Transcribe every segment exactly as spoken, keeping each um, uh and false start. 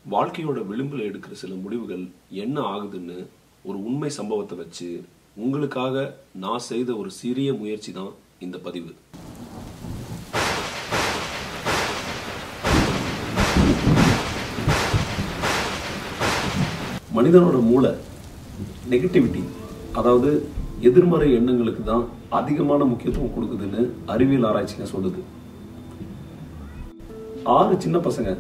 வாழ்க்கையோட விளிம்பில் எடுக்கிற சில முடிவுகள் என்ன ஆகுதுன்னு ஒரு உண்மை சம்பவத்தை வச்சு உங்களுக்காக நான் செய்த ஒரு சிறிய முயற்சி தான் இந்த பதிவு. மனிதனோட மூளை நெகட்டிவிட்டி, அதாவது எதிர்மறை எண்ணங்களுக்கு தான் அதிகமான முக்கியத்துவம் கொடுக்குதுன்னு அறிவியல் ஆராய்ச்சிங்க சொல்லுது. ஆறு சின்ன பசங்க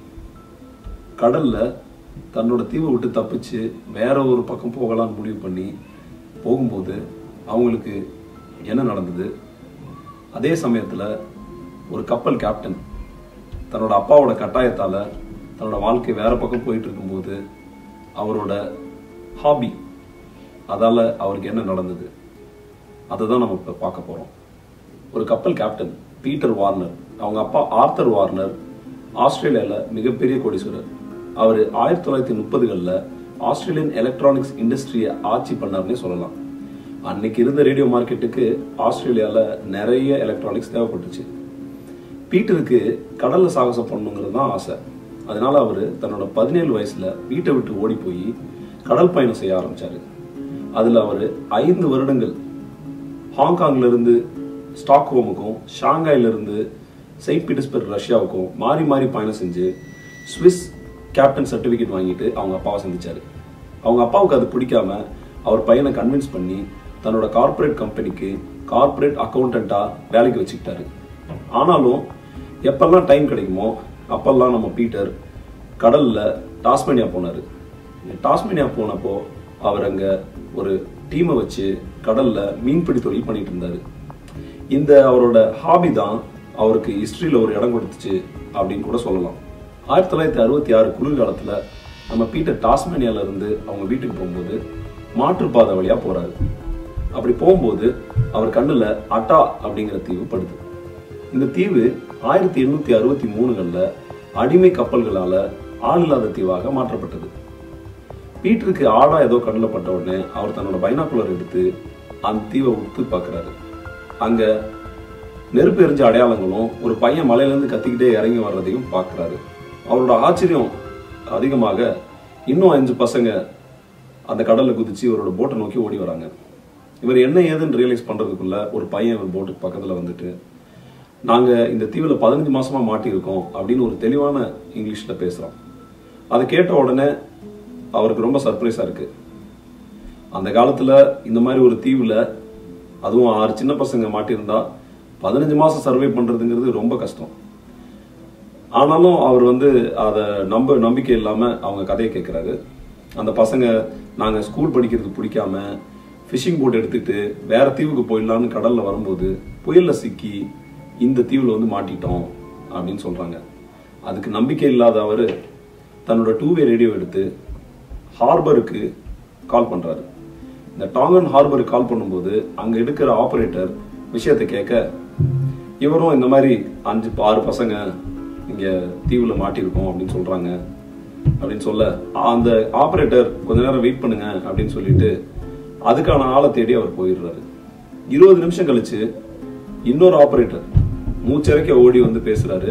கடல்ல தன்னோட தீவை விட்டு தப்பிச்சு வேற ஒரு பக்கம் போகலான்னு முடிவு பண்ணி போகும்போது அவங்களுக்கு என்ன நடந்தது? அதே சமயத்துல ஒரு கப்பல் கேப்டன் தன்னோட அப்பாவோட கட்டாயத்தால தன்னோட வாழ்க்கை வேற பக்கம் போயிட்டு இருக்கும்போது அவரோட ஹாபி, அதால அவருக்கு என்ன நடந்தது? அதை தான் நம்ம இப்ப பார்க்க போறோம். ஒரு கப்பல் கேப்டன் பீட்டர் வார்னர், அவங்க அப்பா ஆர்த்தர் வார்னர் ஆஸ்திரேலியால மிகப்பெரிய கோடீஸ்வரர். அவர் ஆயிரத்தி தொள்ளாயிரத்தி முப்பதுகள்ல ஆஸ்திரேலியன் எலக்ட்ரானிக்ஸ் இண்டஸ்ட்ரியை ஆட்சி பண்ணார்னே சொல்லலாம். அன்னைக்கு இருந்த ரேடியோ மார்க்கெட்டுக்கு ஆஸ்திரேலியால நிறைய எலக்ட்ரானிக்ஸ் தேவைப்பட்டுச்சு. பீட்டருக்கு கடல்ல சாகசம் பண்ணணுங்கிறது தான் ஆசை. அதனால அவர் தன்னோட பதினேழு வயசுல வீட்டை விட்டு ஓடி போய் கடல் பயணம் செய்ய ஆரம்பிச்சாரு. அதுல அவர் ஐந்து வருடங்கள் ஹாங்காங்ல இருந்து ஸ்டாக்ஹோமுக்கும் ஷாங்காயில இருந்து செயின்ட் பீட்டர்ஸ்பர்க் ரஷ்யாவுக்கும் மாறி மாறி பயணம் செஞ்சு ஸ்விஸ் கேப்டன் சர்டிபிகேட் வாங்கிட்டு அவங்க அப்பாவை சந்திச்சாரு. அவங்க அப்பாவுக்கு அது பிடிக்காம அவர் பையனை கன்வின்ஸ் பண்ணி தன்னோட கார்பரேட் கம்பெனிக்கு கார்பரேட் அக்கௌண்டண்டா வேலைக்கு வச்சுக்கிட்டாரு. ஆனாலும் எப்பெல்லாம் டைம் கிடைக்குமோ அப்பெல்லாம் நம்ம பீட்டர் கடல்ல டாஸ்மேனியா போனாரு. டாஸ்மேனியா போனப்போ அவர் அங்க ஒரு டீமை வச்சு கடல்ல மீன்பிடி தொழில் பண்ணிட்டு இருந்தாரு. இந்த அவரோட ஹாபி தான் அவருக்கு ஹிஸ்டரியில ஒரு இடம் கொடுத்துச்சு அப்படின்னு கூட சொல்லலாம். ஆயிரத்தி தொள்ளாயிரத்தி அறுபத்தி ஆறு குளிர்காலத்துல நம்ம பீட்டர் டாஸ்மேனியால இருந்து அவங்க வீட்டுக்கு போகும்போது மாற்றுப்பாதை வழியா போறாரு. அப்படி போகும்போது அவர் கண்ணுல அட்டா அப்படிங்கிற தீவு படுது. இந்த தீவு ஆயிரத்தி எண்ணூத்தி அறுபத்தி மூணுகள்ல அடிமை கப்பல்களால ஆள் இல்லாத தீவாக மாற்றப்பட்டது. பீட்டருக்கு ஆடா ஏதோ கண்ணில் பட்ட உடனே அவர் தன்னோட பைனாக்குலர் எடுத்து அந்த தீவை உத்து பார்க்கிறாரு. அங்க நெருப்பு எரிஞ்ச அடையாளங்களும் ஒரு பையன் மலையில இருந்து கத்திக்கிட்டே இறங்கி வர்றதையும் பார்க்கிறாரு. அவரோட ஆச்சரியம் அதிகமாக இன்னும் அஞ்சு பசங்க அந்த கடல்ல குதிச்சு இவரோட போட்டை நோக்கி ஓடி வராங்க. இவர் என்ன ஏதுன்னு ரியலைஸ் பண்றதுக்குள்ள ஒரு பையன் இவர் போட்டுக்கு பக்கத்துல வந்துட்டு, நாங்க இந்த தீவுல பதினஞ்சு மாசமா மாட்டி இருக்கோம் அப்படின்னு ஒரு தெளிவான இங்கிலீஷ்ல பேசுறோம். அதை கேட்ட உடனே அவருக்கு ரொம்ப சர்ப்ரைஸா இருக்கு. அந்த காலத்துல இந்த மாதிரி ஒரு தீவுல அதுவும் ஆறு சின்ன பசங்க மாட்டியிருந்தா பதினஞ்சு மாசம் சர்வை பண்றதுங்கிறது ரொம்ப கஷ்டம். ஆனாலும் அவர் வந்து அதை நம்ப நம்பிக்கை இல்லாம அவங்க கதையை கேட்கிறாரு. அந்த பசங்க நாங்க ஸ்கூல் படிக்கிறது பிடிக்காம ஃபிஷிங் போட் எடுத்துட்டு வேற தீவுக்கு போயிடலான்னு கடல்ல வரும்போது புயல்ல சிக்கி இந்த தீவுல வந்து மாட்டிட்டோம் அப்படின்னு சொல்றாங்க. அதுக்கு நம்பிக்கை இல்லாத அவரு தன்னோட டூ வே ரேடியோ எடுத்து ஹார்பருக்கு கால் பண்றாரு. இந்த டாங்கன் ஹார்பருக்கு கால் பண்ணும்போது அங்க எடுக்கிற ஆபரேட்டர் விஷயத்தை கேட்க, இவரும் இந்த மாதிரி அஞ்சு ஆறு பசங்க இங்க தீவுல மாட்டிருக்கோம் அப்படின்னு சொல்றாங்க அப்படின்னு சொல்ல, அந்த ஆபரேட்டர் கொஞ்ச நேரம் வெயிட் பண்ணுங்க அப்படின்னு சொல்லிட்டு அதுக்கான ஆளை தேடி அவர் போயிடுறாரு. இருபது நிமிஷம் கழிச்சு இன்னொரு ஆபரேட்டர் மூச்சரைக்க ஓடி வந்து பேசுறாரு.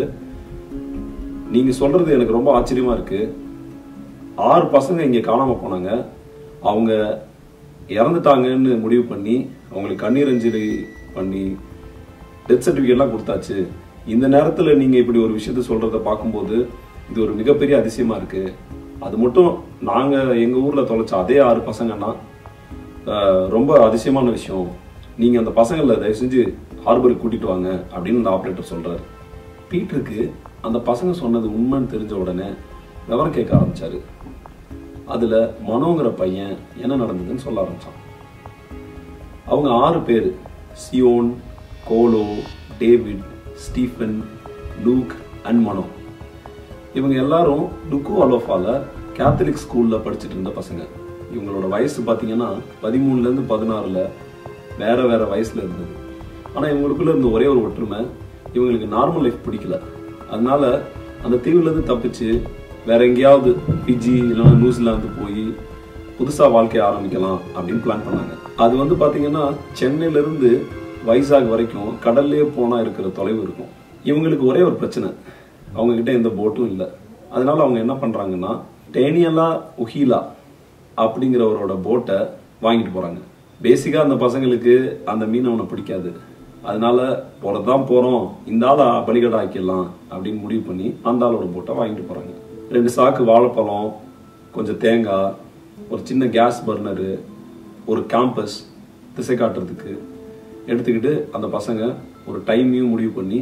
நீங்க சொல்றது எனக்கு ரொம்ப ஆச்சரியமா இருக்கு. ஆறு பசங்க இங்க காணாம போனாங்க, அவங்க இறந்துட்டாங்கன்னு முடிவு பண்ணி அவங்களுக்கு கண்ணீர் அஞ்சலி பண்ணி டெத் சர்டிபிகேட் எல்லாம் கொடுத்தாச்சு. இந்த நேரத்துல நீங்க இப்படி ஒரு விஷயத்த சொல்றத பார்க்கும்போது இது ஒரு மிகப்பெரிய அதிசயமா இருக்கு. அது மட்டும் நாங்க எங்க ஊர்ல தொலைச்ச அதே ஆறு பசங்கன்னா ரொம்ப அதிசயமான விஷயம். நீங்க அந்த பசங்களை தயவு செஞ்சு ஹார்பருக்கு கூட்டிட்டு வாங்க அப்படின்னு அந்த ஆபரேட்டர் சொல்றாரு. பீட்டருக்கு அந்த பசங்க சொன்னது உண்மைன்னு தெரிஞ்ச உடனே விவரம் கேட்க ஆரம்பிச்சாரு. அதுல மனோங்கிற பையன் என்ன நடந்ததுன்னு சொல்ல ஆரம்பிச்சான். அவங்க ஆறு பேரு, Zion, Kolo, David, Stephen, Luke and Mano. இவங்க எல்லாரும் டுக்கு அலோஃபால கேத்தலிக் ஸ்கூல்ல படிச்சுட்டு இருந்த பசங்க. இவங்களோட வயசு பாத்தீங்கன்னா பதிமூணுல இருந்து பதினாறுல வேற வேற வயசுல இருந்தது. ஆனா இவங்களுக்குள்ள இருந்த ஒரே ஒரு ஒற்றுமை, இவங்களுக்கு நார்மல் லைஃப் பிடிக்கல. அதனால அந்த தீவுல இருந்து தப்பிச்சு வேற எங்கேயாவது பிஜி இல்லைன்னா நியூசிலாந்து போய் புதுசா வாழ்க்கைய ஆரம்பிக்கலாம் அப்படின்னு பிளான் பண்ணாங்க. அது வந்து பாத்தீங்கன்னா சென்னையில இருந்து வைசாக் வரைக்கும் கடல்லே போனா இருக்கிற தொலைவு இருக்கும். இவங்களுக்கு ஒரே ஒரு பிரச்சனை, அவங்க கிட்ட எந்த போட்டும் இல்லை. அதனால அவங்க என்ன பண்றாங்கன்னா டேனியலா உஹீலா அப்படிங்கிறவரோட போட்டை வாங்கிட்டு போறாங்க. பேசிக்கா அந்த பசங்களுக்கு அந்த மீன் அவனை பிடிக்காது. அதனால போறதான் போறோம், இந்த ஆளை பலிகடா ஆக்கிடலாம் அப்படின்னு முடிவு பண்ணி அந்த ஆளோட போட்டை வாங்கிட்டு போறாங்க. ரெண்டு சாக்கு வாழைப்பழம், கொஞ்சம் தேங்காய், ஒரு சின்ன கேஸ் பர்னரு, ஒரு கேம்பஸ் திசை காட்டுறதுக்கு எடுத்துக்கிட்டு அந்த பசங்க ஒரு டைமையும் முடிவு பண்ணி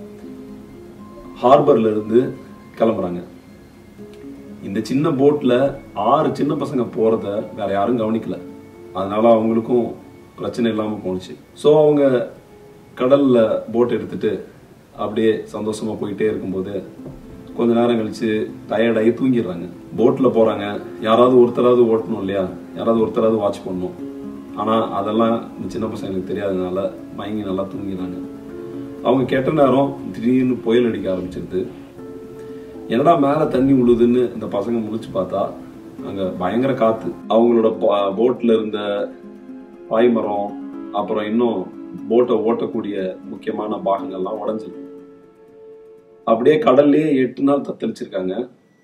ஹார்பர்ல இருந்து கிளம்புறாங்க. இந்த சின்ன போட்ல ஆறு சின்ன பசங்க போறத வேற யாரும் கவனிக்கல. அதனால அவங்களுக்கும் பிரச்சனை இல்லாம போனுச்சு. ஸோ அவங்க கடல்ல போட் எடுத்துட்டு அப்படியே சந்தோஷமா போயிட்டே இருக்கும்போது கொஞ்ச நேரம் கழிச்சு டயர்டாகி தூங்கிடுறாங்க. போட்ல போறாங்க, யாராவது ஒருத்தராவது ஓட்டணும் இல்லையா, யாராவது ஒருத்தராவது வாட்ச் பண்ணணும். ஆனா அதெல்லாம் இந்த சின்ன பசங்களுக்கு தெரியாததுனால மயங்கி நல்லா தூங்கிடுறாங்க. அவங்க கெட்ட நேரம் திடீர்னு புயல் அடிக்க ஆரம்பிச்சிருது. என்னடா மேல தண்ணி உழுதுன்னு இந்த பசங்க முழிச்சு பார்த்தா அங்க பயங்கர காத்து. அவங்களோட போட்ல இருந்த பாய்மரம், அப்புறம் இன்னும் போட்டை ஓட்டக்கூடிய முக்கியமான பாகங்கள்லாம் உடஞ்சிருக்கு. அப்படியே கடல்லையே எட்டு நாள் தத்தளிச்சிருக்காங்க.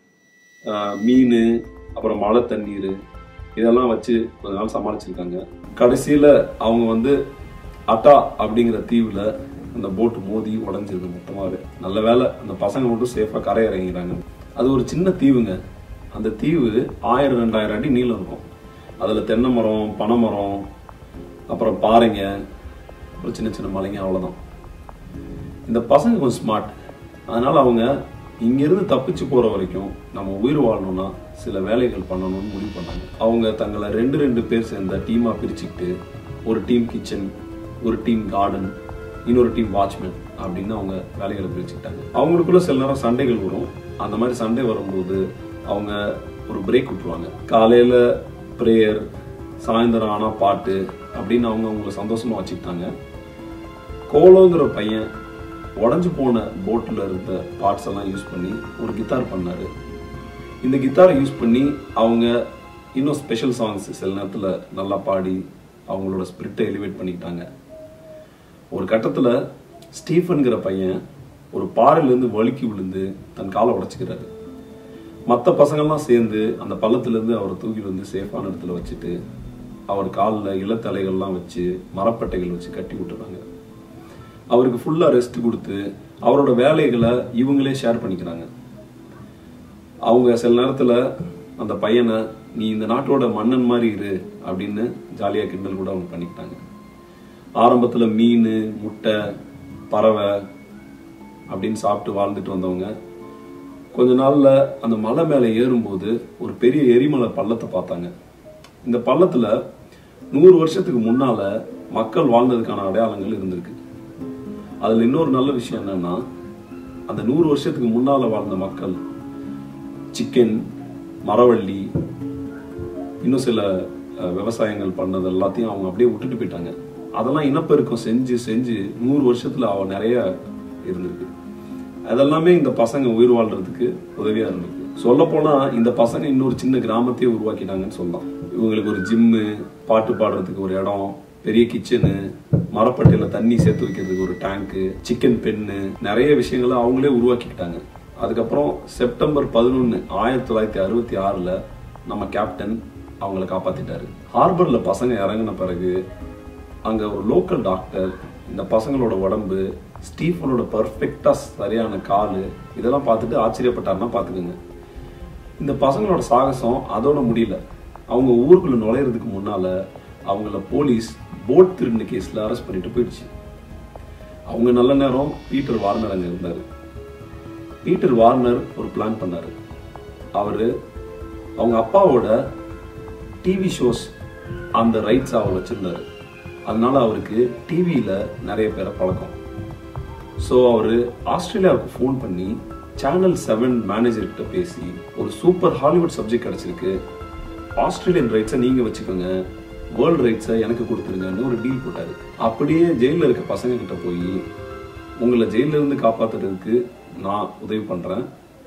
மீன், அப்புறம் மழை தண்ணீர், இதெல்லாம் வச்சு கொஞ்ச நாள் சமாளிச்சிருக்காங்க. கடைசியில அவங்க வந்து அட்டா அப்படிங்கிற தீவுல அந்த போட்டு மோதி உடஞ்சிருக்கு மொத்தமாவே. நல்ல வேலை அந்த பசங்க மட்டும் சேஃபா கரை இறங்கிறாங்க. அது ஒரு சின்ன தீவுங்க. அந்த தீவு ஆயிரம் ரெண்டாயிரம் அடி நீளம் இருக்கும். அதுல தென்னை மரம், பனை மரம், அப்புறம் பாறைங்க, அப்புறம் சின்ன சின்ன மலைங்க, அவ்வளவுதான். இந்த பசங்க கொஞ்சம் ஸ்மார்ட். அதனால அவங்க இங்கிருந்து தப்பிச்சு போற வரைக்கும் நம்ம உயிர் வாழணும்னா சில வேலைகள் பண்ணணும்னு முடிவு பண்ணாங்க. அவங்க தங்களை ரெண்டு ரெண்டு பேர் சேர்ந்த டீமா பிரிச்சுக்கிட்டு ஒரு டீம் கிச்சன், ஒரு டீம் கார்டன், இன்னொரு டீம் வாட்ச்மேன் அப்படின்னு அவங்க வேலைகளை பிரிச்சுக்கிட்டாங்க. அவங்களுக்குள்ள சில நேரம் சண்டைகள் வரும். அந்த மாதிரி சண்டை வரும்போது அவங்க ஒரு பிரேக் விட்டுருவாங்க. காலையில பிரேயர், சாயந்தரம் ஆனா பாட்டு அப்படின்னு அவங்க அவங்களை சந்தோஷமா வச்சுக்கிட்டாங்க. கோலோங்கிற பையன் உடஞ்சு போன போட்டில் இருந்த பார்ட்ஸ் எல்லாம் யூஸ் பண்ணி ஒரு கிட்டார் பண்ணாரு. இந்த கிட்டாரை யூஸ் பண்ணி அவங்க இன்னும் ஸ்பெஷல் சாங்ஸ் சில நேரத்தில் நல்லா பாடி அவங்களோட ஸ்பிரிட்டை எலிவேட் பண்ணிக்கிட்டாங்க. ஒரு கட்டத்தில் ஸ்டீஃபன்கிற பையன் ஒரு பாறையிலேருந்து வழுக்கி விழுந்து தன் காலை உடைச்சிக்கிறாரு. மற்ற பசங்கள்லாம் சேர்ந்து அந்த பள்ளத்துலேருந்து அவரை தூக்கி வந்து சேஃபான இடத்துல வச்சுட்டு அவர் காலில் இளத்தலைகள்லாம் வச்சு மரப்பட்டைகள் வச்சு கட்டி விட்டுறாங்க. அவருக்கு ஃபுல்லா ரெஸ்ட் கொடுத்து அவரோட வேலைகளை இவங்களே ஷேர் பண்ணிக்கிறாங்க. அவங்க சில நேரத்துல அந்த பையனை நீ இந்த நாட்டோட மன்னன் மாதிரி இரு அப்படின்னு ஜாலியா கிண்டல் கூட அவங்க பண்ணிக்கிட்டாங்க. ஆரம்பத்துல மீன், முட்டை, பறவை அப்படின்னு சாப்பிட்டு வாழ்ந்துட்டு வந்தவங்க கொஞ்ச நாள்ல அந்த மலை மேல ஏறும்போது ஒரு பெரிய எரிமலை பள்ளத்தை பார்த்தாங்க. இந்த பள்ளத்துல நூறு வருஷத்துக்கு முன்னால மக்கள் வாழ்ந்ததுக்கான அடையாளங்கள் இருந்திருக்கு. அதுல இன்னொரு நல்ல விஷயம் என்னன்னா, அந்த நூறு வருஷத்துக்கு முன்னால வாழ்ந்த மக்கள் சிக்கன், மரவள்ளி, இன்னும் சில விவசாயங்கள் பண்ணது எல்லாத்தையும் அவங்க அப்படியே விட்டுட்டு போயிட்டாங்க. அதெல்லாம் இனப்பெருக்கம் செஞ்சு செஞ்சு நூறு வருஷத்துல அவ நிறைய இருந்திருக்கு. அதெல்லாமே இந்த பசங்க உயிர் வாழ்றதுக்கு உதவியா இருந்திருக்கு. சொல்ல போனா இந்த பசங்க இன்னொரு சின்ன கிராமத்தையே உருவாக்கிட்டாங்கன்னு சொல்லலாம். இவங்களுக்கு ஒரு ஜிம்மு, பாட்டு பாடுறதுக்கு ஒரு இடம், பெரிய கிச்சனு, மரப்பட்டையில தண்ணி சேர்த்து வைக்கிறதுக்கு ஒரு டேங்கு, சிக்கன் பென்னு, நிறைய விஷயங்களை அவங்களே உருவாக்கிக்கிட்டாங்க. அதுக்கப்புறம் செப்டம்பர் பதினொன்னு ஆயிரத்தி தொள்ளாயிரத்தி அறுபத்தி ஆறுல நம்ம கேப்டன் அவங்களை காப்பாத்திட்டாரு. ஹார்பர்ல பசங்க இறங்கின பிறகு அங்க ஒரு லோக்கல் டாக்டர் இந்த பசங்களோட உடம்பு, ஸ்டீஃபனோட பர்ஃபெக்டா சரியான காலு, இதெல்லாம் பார்த்துட்டு ஆச்சரியப்பட்டாருன்னா பாத்துக்கோங்க. இந்த பசங்களோட சாகசம் அதோட முடியல. அவங்க ஊருக்குள்ள நுழையிறதுக்கு முன்னால அவங்கள போலீஸ் போட் திருடின கேஸ்ல அரெஸ்ட் பண்ணிட்டு போயிடுச்சு. அவங்க நல்ல நேரம் பீட்டர் வார்னர் அங்க இருந்தாரு. பீட்டர் வார்னர் ஒரு பிளான் பண்ணாரு. அவரு அவங்க அப்பாவோட டிவி ஷோஸ் அந்த ரைட்ஸ் அவர் வச்சிருந்தாரு. அதனால அவருக்கு டிவியில நிறைய பேரை பழக்கம். ஸோ அவரு ஆஸ்திரேலியாவுக்கு ஃபோன் பண்ணி சேனல் செவன் மேனேஜர்கிட்ட பேசி ஒரு சூப்பர் ஹாலிவுட் சப்ஜெக்ட் கிடைச்சிருக்கு, ஆஸ்திரேலியன் ரைட்ஸை நீங்க வச்சுக்கோங்க, வேர்ல்டு ரைட்ஸை எனக்கு கொடுத்துருங்கன்னு ஒரு டீல் போட்டாரு. அப்படியே ஜெயிலில் இருக்க பசங்க கிட்ட போய் உங்களை ஜெயில இருந்து காப்பாத்துறதுக்கு நான் உதவி பண்றேன்,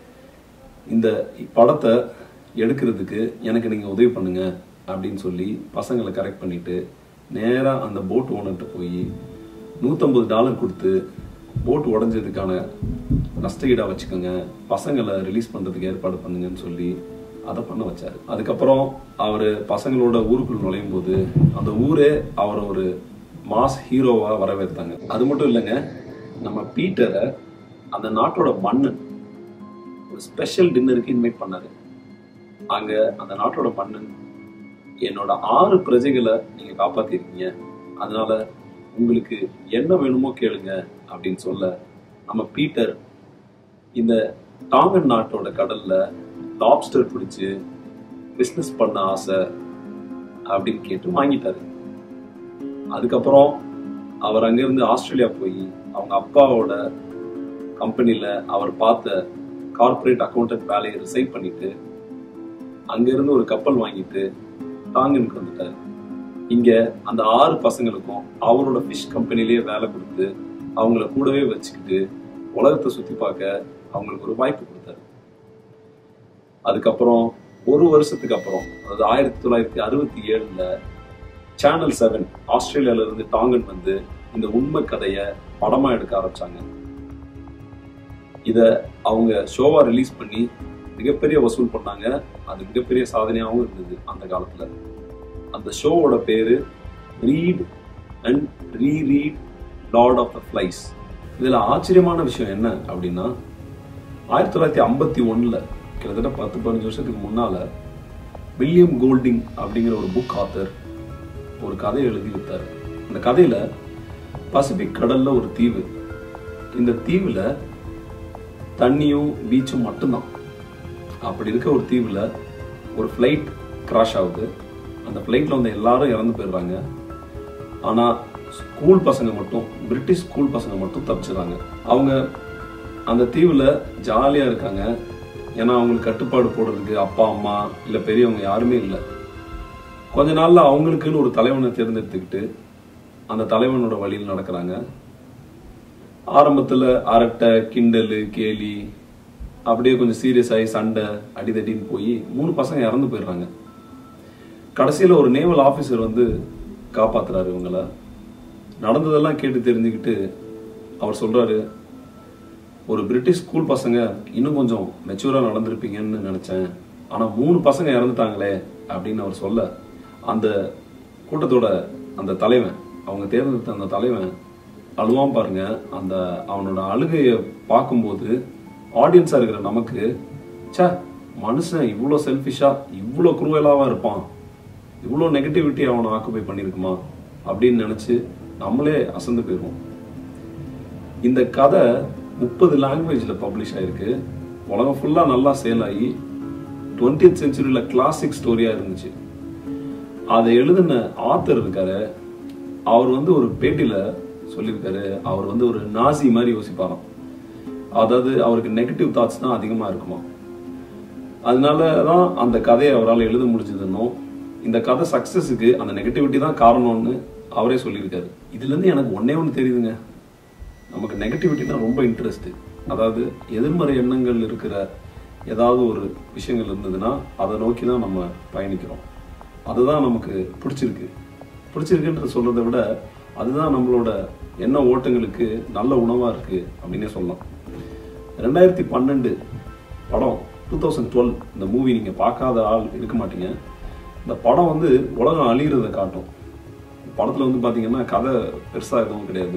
இந்த படத்தை எடுக்கிறதுக்கு எனக்கு நீங்க உதவி பண்ணுங்க அப்படின்னு சொல்லி பசங்களை கரெக்ட் பண்ணிட்டு நேரா அந்த போட் ஓனர்கிட்ட போய் நூத்தம்பது டாலர் கொடுத்து போட் உடஞ்சதுக்கான நஷ்டஈடாக வச்சுக்கோங்க, பசங்களை ரிலீஸ் பண்ணுறதுக்கு ஏற்பாடு பண்ணுங்கன்னு சொல்லி அதை பண்ண வச்சார். அதுக்கப்புறம் அவர் பசங்களோட ஊருக்குள் நுழையும் போது அந்த ஊரே அவரை ஒரு மாஸ் ஹீரோவாக வரவேற்றாங்க. அது மட்டும் இல்லைங்க, நம்ம பீட்டரை அந்த நாட்டோட மன்னன் ஒரு ஸ்பெஷல் டின்னருக்கு இன்வைட் பண்ணாரு. அங்கே அந்த நாட்டோட மன்னன், என்னோட ஆறு பிரஜைகளை நீங்கள் காப்பாற்றிருக்கீங்க, அதனால உங்களுக்கு என்ன வேணுமோ கேளுங்க அப்படின்னு சொல்ல, நம்ம பீட்டர் இந்த டாங்கன் நாட்டோட கடல்ல லாப்ஸ்டர் பிடிச்சு பிஸ்னஸ் பண்ண ஆசை அப்படின்னு கேட்டு வாங்கிட்டாரு. அதுக்கப்புறம் அவர் அங்கிருந்து ஆஸ்திரேலியா போய் அவங்க அப்பாவோட கம்பெனியில அவர் பார்த்த கார்பரேட் அக்கௌண்டன்ட் வேலையை ரிசைன் பண்ணிட்டு அங்கிருந்து ஒரு கப்பல் வாங்கிட்டு டாங்கனுக்கு வந்துட்டாரு. இங்க அந்த ஆறு பசங்களுக்கும் அவரோட ஃபிஷ் கம்பெனிலேயே வேலை கொடுத்து அவங்கள கூடவே வச்சுக்கிட்டு உலகத்தை சுத்தி பார்க்க அவங்களுக்கு ஒரு வாய்ப்பு கொடுத்தாரு. அதுக்கப்புறம் ஒரு வருஷத்துக்கு அப்புறம், அதாவது ஆயிரத்தி தொள்ளாயிரத்தி அறுபத்தி ஏழுல சேனல் செவன் ஆஸ்திரேலியால இருந்து டாங்கன் வந்து இந்த உண்மை கதையை படமா எடுக்க ஆரம்பிச்சாங்க. இத அவங்க ஷோவா ரிலீஸ் பண்ணி மிகப்பெரிய வசூல் பண்ணாங்க. அது மிகப்பெரிய சாதனையாகவும் இருந்தது அந்த காலத்துல. அந்த ஷோவோட பேரு read and reread Lord of the Flies. இதுல ஆச்சரியமான விஷயம் என்ன அப்படின்னா, ஆயிரத்தி தொள்ளாயிரத்தி ஐம்பத்தி ஒண்ணுல கிட்டத்தட்ட பத்து பதினஞ்சு வருஷத்துக்கு முன்னால வில்லியம் கோல்டிங் அப்படிங்கிற ஒரு புக் ஆத்தர் ஒரு கதையை எழுதி விட்டாரு. அந்த கதையில பசிபிக் கடல்ல ஒரு தீவு, இந்த தீவுல தண்ணியும் பீச்சும் மட்டும்தான். அப்படி இருக்க ஒரு தீவுல ஒரு ஃபிளைட் கிராஷ் ஆகுது. அந்த ஃபிளைட்ல வந்து எல்லாரும் இறந்து போயிடுறாங்க. ஆனா ஸ்கூல் பசங்க மட்டும், பிரிட்டிஷ் ஸ்கூல் பசங்க மட்டும் தப்பிச்சுறாங்க. அவங்க அந்த தீவுல ஜாலியா இருக்காங்க. ஏன்னா அவங்களுக்கு கட்டுப்பாடு போடுறதுக்கு அப்பா அம்மா இல்ல பெரியவங்க யாருமே இல்லை. கொஞ்ச நாள்ல அவங்களுக்குன்னு ஒரு தலைவனை தேர்ந்தெடுத்துக்கிட்டு அந்த தலைவனோட வழியில் நடக்கிறாங்க. ஆரம்பத்துல அரட்டை, கிண்டலு, கேலி, அப்படியே கொஞ்சம் சீரியஸ் ஆகி சண்டை அடிதடின்னு போய் மூணு பசங்க இறந்து போயிடுறாங்க. கடைசியில ஒரு நேவல் ஆபீசர் வந்து காப்பாத்துறாரு இவங்கள. நடந்ததெல்லாம் கேட்டு தெரிஞ்சுக்கிட்டு அவர் சொல்றாரு, ஒரு பிரிட்டிஷ் ஸ்கூல் பசங்க இன்னும் கொஞ்சம் மெச்சூரா நடந்திருப்பீங்கன்னு நினைச்சேன், ஆனா மூணு பசங்க இறந்துட்டாங்களே அப்படின்னு அவர் சொல்ல, அந்த கூட்டத்தோட அந்த தலைவன், அவங்க தேர்ந்தெடுத்த அந்த தலைவன் அழுவான் பாருங்க. அந்த அவனோட அழுகைய பார்க்கும்போது ஆடியன்ஸா இருக்கிற நமக்கு, சே மனுஷன் இவ்வளோ செல்ஃபிஷா இவ்வளோ குரூவலாவா இருப்பான், இவ்வளோ நெகட்டிவிட்டி அவனை ஆக்குபை பண்ணியிருக்குமா அப்படின்னு நினைச்சு நம்மளே அசந்து போயிடுவோம். இந்த கதை முப்பது லாங்குவேஜ்ல பப்ளிஷ் ஆயிருக்கு. உலகம் ஃபுல்லா நல்லா சேல் ஆகி டுவெண்டியத் செஞ்சுரியில கிளாசிக் ஸ்டோரியா இருந்துச்சு. அதை எழுதின ஆத்தர் இருக்காரு, அவர் வந்து ஒரு பேட்டியில சொல்லியிருக்காரு, அவர் வந்து ஒரு நாசி மாதிரி யோசிப்பாராம். அதாவது அவருக்கு நெகட்டிவ் தாட்ஸ் தான் அதிகமா இருக்குமா. அதனாலதான் அந்த கதையை அவரால் எழுத முடிஞ்சதுன்னும், இந்த கதை சக்சஸுக்கு அந்த நெகட்டிவிட்டி தான் காரணம்னு அவரே சொல்லியிருக்காரு. இதுல இருந்து எனக்கு ஒன்னே ஒன்று தெரியுதுங்க, நமக்கு நெகட்டிவிட்டினா ரொம்ப இன்ட்ரெஸ்ட். அதாவது எதிர்மறை எண்ணங்கள் இருக்கிற ஏதாவது ஒரு விஷயங்கள் இருந்ததுன்னா அதை நோக்கி தான் நம்ம பயணிக்கிறோம். அதுதான் நமக்கு பிடிச்சிருக்கு. பிடிச்சிருக்குன்ற சொல்றதை விட அதுதான் நம்மளோட எண்ண ஓட்டங்களுக்கு நல்ல உணவா இருக்கு அப்படின்னே சொல்லலாம். ரெண்டாயிரத்தி பன்னெண்டு படம், டூ தௌசண்ட் டுவெல் இந்த மூவி நீங்க பார்க்காத ஆள் இருக்க மாட்டீங்க. இந்த படம் வந்து உலகம் அழிகிறத காட்டும். படத்துல வந்து பாத்தீங்கன்னா கதை பெருசா எதுவும் கிடையாது.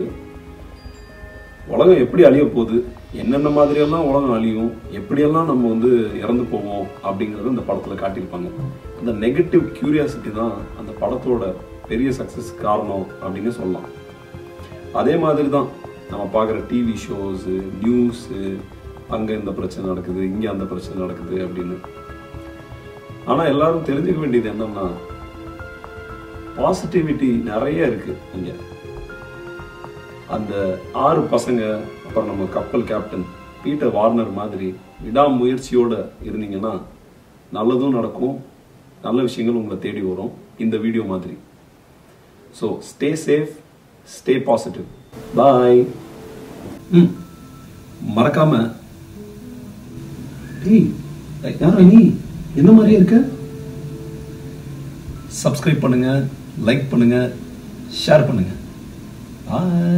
உலகம் எப்படி அழிய போகுது, என்னென்ன மாதிரியெல்லாம் உலகம் அழியும், எப்படியெல்லாம் நம்ம வந்து இறந்து போவோம் அப்படிங்கறது இந்த படத்துல காட்டியிருப்பாங்க. அந்த நெகட்டிவ் கியூரியாசிட்டி தான் அந்த படத்தோட பெரிய சக்சஸ் காரணம் அப்படின்னு சொல்லலாம். அதே மாதிரி தான் நம்ம பார்க்குற டிவி ஷோஸு, நியூஸு, அங்கே இந்த பிரச்சனை நடக்குது, இங்கே அந்த பிரச்சனை நடக்குது அப்படின்னு. ஆனால் எல்லாரும் தெரிஞ்சுக்க வேண்டியது என்னன்னா, பாசிட்டிவிட்டி நிறைய இருக்கு இங்க. அந்த ஆறு பசங்க, அப்புறம் நம்ம கப்பல் கேப்டன் பீட்டர் வார்னர் மாதிரி விடாமுயற்சியோட இருந்தீங்கன்னா நல்லதும் நடக்கும், நல்ல விஷயங்கள் உங்களை தேடி வரும் இந்த வீடியோ மாதிரி. So stay safe, stay positive. Bye. ம் மறக்காம, டேய் யாரா நீ என்ன மாதிரியே இருக்க, சப்ஸ்கிரைப் பண்ணுங்க, லைக் பண்ணுங்க, ஷேர் பண்ணுங்க. பாய்.